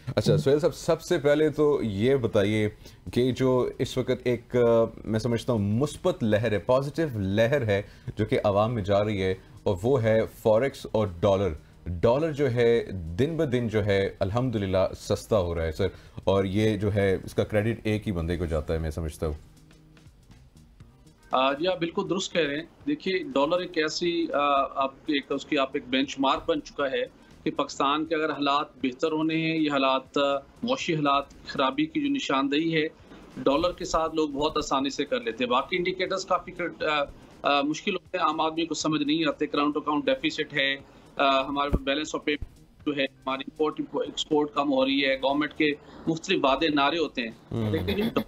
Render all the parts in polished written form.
अच्छा सोहेल साहब, सबसे पहले तो ये बताइए कि जो इस वक्त एक मैं समझता हूँ मुस्बत लहर है, पॉजिटिव लहर है जो कि आवाम में जा रही है, और वो है फॉरेक्स और डॉलर। डॉलर जो है दिन ब दिन जो है अल्हम्दुलिल्लाह सस्ता हो रहा है सर, और ये जो है इसका क्रेडिट एक ही बंदे को जाता है, मैं समझता हूँ। जी, आप बिल्कुल दुरुस्त कह रहे हैं। देखिए, डॉलर एक ऐसी आप एक बेंचमार्क बन चुका है कि पाकिस्तान के अगर हालात बेहतर होने हैं, ये हालात मुआशी हालात खराबी की जो निशानदेही है, डॉलर के साथ लोग बहुत आसानी से कर लेते हैं। बाकी इंडिकेटर्स काफ़ी मुश्किल होते हैं, आम आदमी को समझ नहीं आते। करंट अकाउंट डेफिसिट है, हमारे बैलेंस ऑफ पेमेंट जो है, हमारी इम्पोर्ट एक्सपोर्ट कम हो रही है, गवर्नमेंट के मुख्तलिफ वादे नारे होते हैं। लेकिन जो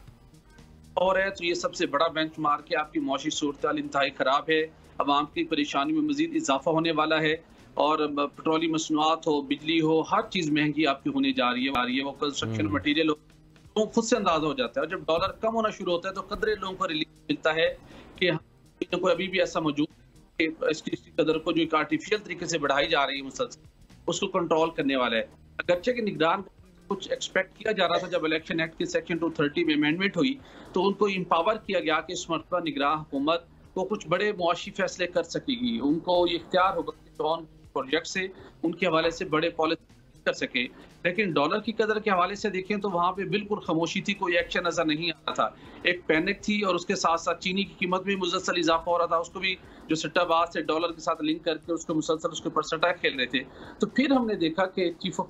और है तो ये सबसे बड़ा बेंचमार्क है। आपकी मुआशी सूरत-हाल इंतहाई ख़राब है, अवाम की परेशानी में मज़ीद इज़ाफ़ा होने वाला है, और पेट्रोलियम मसनूआत हो, बिजली हो, हर चीज़ महँगी आपकी होने जा रही है। वो कंस्ट्रक्शन हम्म। मटीरियल हो, तो खुद से अंदाज़ा हो जाता है। और जब डॉलर कम होना शुरू होता है तो कदरे लोगों को रिलीफ मिलता है कि हाँ, कोई अभी भी ऐसा मौजूद है कि इसकी कदर को जो एक आर्टिफ़िशियल तरीके से बढ़ाई जा रही है मुसलसल, उसको कंट्रोल करने वाला है। अगरचे कि निगरान कुछ एक्सपेक्ट किया जा रहा था, जब इलेक्शन एक्ट की सेक्शन 230 में अमेंडमेंट हुई, तो उनको एम्पावर किया गया कि इस मरतबा निगरान हुकूमत को कुछ बड़े मुआशी फैसले कर सकेगी। उनको ये इख्तियार होगा कि कौन प्रोजेक्ट से उनके हवाले से बड़े पॉलिसी कर सके। लेकिन डॉलर की कदर के हवाले से देखें तो वहाँ पे बिल्कुल खामोशी थी, कोई एक्शन नज़र नहीं आ रहा था। एक पैनिक थी, और उसके साथ-साथ चीनी की कीमत में मुसलसल इज़ाफ़ा हो रहा था। उसको भी जो सट्टाबाज़ से डॉलर के साथ लिंक करके उसको मुसलसल उसके ऊपर सट्टा खेल रहे थे। तो फिर हमने देखा कि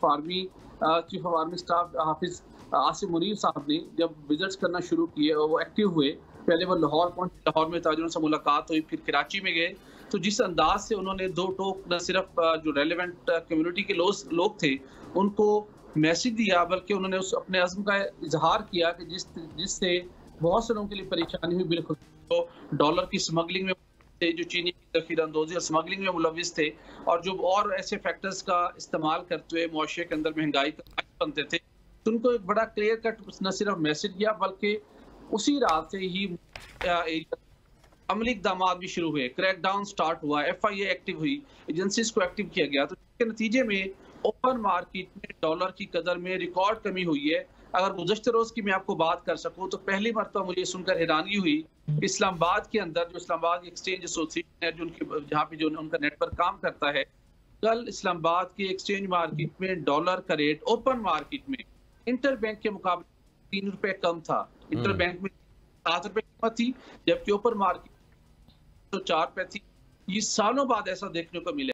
chief of army staff Hafiz Asim Munir साहब ने जब विजिट्स करना शुरू किए और वो एक्टिव हुए, पहले वो लाहौर पहुंचे, लाहौर में ताजिरों से मुलाकात हुई, फिर कराची में गए। तो जिस अंदाज से उन्होंने दो टोक न सिर्फ जो रेलिवेंट कम्युनिटी के लोग थे उनको मैसेज दिया, बल्कि उन्होंने उस अपने अज़्म का इजहार किया कि जिससे बहुत से लोगों के लिए परेशानी हुई। बिल्कुल तो डॉलर की स्मगलिंग में थे, जो चीनी की ज़ख़ीरा-अंदोज़ी और स्मगलिंग में मुलविस थे, और जो और ऐसे फैक्टर्स का इस्तेमाल करते हुए मुआशरे के अंदर महंगाई का बायस बनते थे, तो उनको एक बड़ा क्लियर कट न सिर्फ मैसेज दिया, बल्कि उसी रात से ही अमली इक़दामात भी शुरू हुए, क्रैकडाउन स्टार्ट हुआ, एफआईए एक्टिव हुई, एजेंसीज को एक्टिव किया गया। तो इसके नतीजे में ओपन मार्केट में डॉलर की कदर में रिकॉर्ड कमी हुई है। अगर गुज़श्ते रोज़ की मैं आपको बात कर सकूँ, तो पहली मरतबा मुझे सुनकर हैरानगी हुई, इस्लामाबाद के अंदर जो इस्लामाबाद एक्सचेंज एसोसिएशन है, जो उनकी जहाँ पे जो उनका नेटवर्क काम करता है, कल इस्लामाबाद की एक्सचेंज मार्केट में डॉलर का रेट ओपन मार्केट में इंटर बैंक के मुकाबले 3 रुपए कम था। इंटर हम्म। बैंक में 7 रुपए कीमत थी, जबकि ओपन मार्केट तो 4 रुपए थी। ये सालों बाद ऐसा देखने को मिला।